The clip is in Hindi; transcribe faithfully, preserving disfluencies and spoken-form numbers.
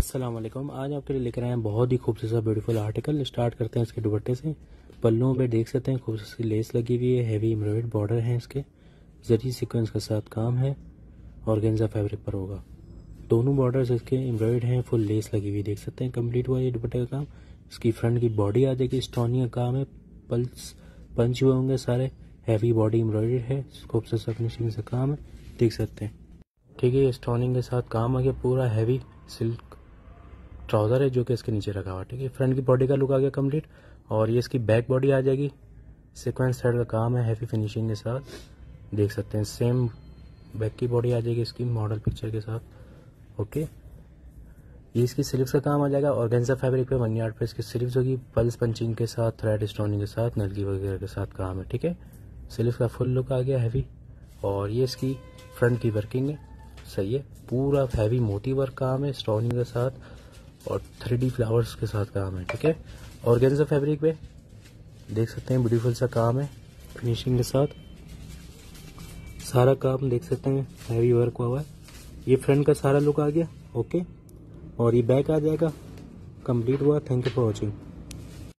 अस्सलाम वालेकुम। आज आपके लिए लेकर आए हैं बहुत ही खूबसूरत ब्यूटीफुल आर्टिकल। स्टार्ट करते हैं इसके दुपट्टे से। पल्लुओं पे देख सकते हैं खूबसूरत लेस लगी हुई है, हैवी एम्ब्रॉयडर्ड बॉर्डर है, इसके जरी सीक्वेंस के साथ काम है, ऑर्गेन्जा फैब्रिक पर होगा। दोनों बॉर्डर्स इसके एम्ब्रॉयडर्ड हैं, फुल लेस लगी हुई देख सकते हैं। कंप्लीट हुआ ये दुपट्टे का काम। इसकी फ्रंट की बॉडी आ जाएगी, स्टोनिया काम है, पल्स पंच हुए होंगे सारे, हैवी बॉडी एम्ब्रॉयडर्ड है, खूबसूरत फिनिशिंग से काम है, देख सकते हैं। ठीक है, स्टोनिंग के साथ काम आ गया, पूरा हैवी सिल्क ट्राउजर है जो कि इसके नीचे रखा हुआ। ठीक है, फ्रंट की बॉडी का लुक आ गया कंप्लीट। और ये इसकी बैक बॉडी आ जाएगी, सीक्वेंस थ्रेड का काम है, हैवी फिनिशिंग के साथ देख सकते हैं। सेम बैक की बॉडी आ जाएगी इसकी मॉडल पिक्चर के साथ। ओके, ये इसकी स्लीव्स का काम आ जाएगा, ऑर्गेन्जा फैब्रिक पे वन यार्ड पे इसकी स्लीव्स होगी, पल्स पंचिंग के साथ, थ्रेड स्टोनिंग के साथ, नलगी वगैरह के साथ काम है। ठीक है, स्लीव्स का फुल लुक आ गया हैवी। और ये इसकी फ्रंट की वर्किंग है, सही है, पूरा हैवी मोती वर्क काम है स्टोनिंग के साथ और थ्री डी फ्लावर्स के साथ काम है। ठीक है, ऑर्गेन्जा फैब्रिक पे देख सकते हैं ब्यूटीफुल सा काम है फिनिशिंग के साथ, सारा काम देख सकते हैं हैवी वर्क हुआ है। ये फ्रंट का सारा लुक आ गया। ओके, और ये बैक आ जाएगा। कंप्लीट हुआ। Thank you for watching.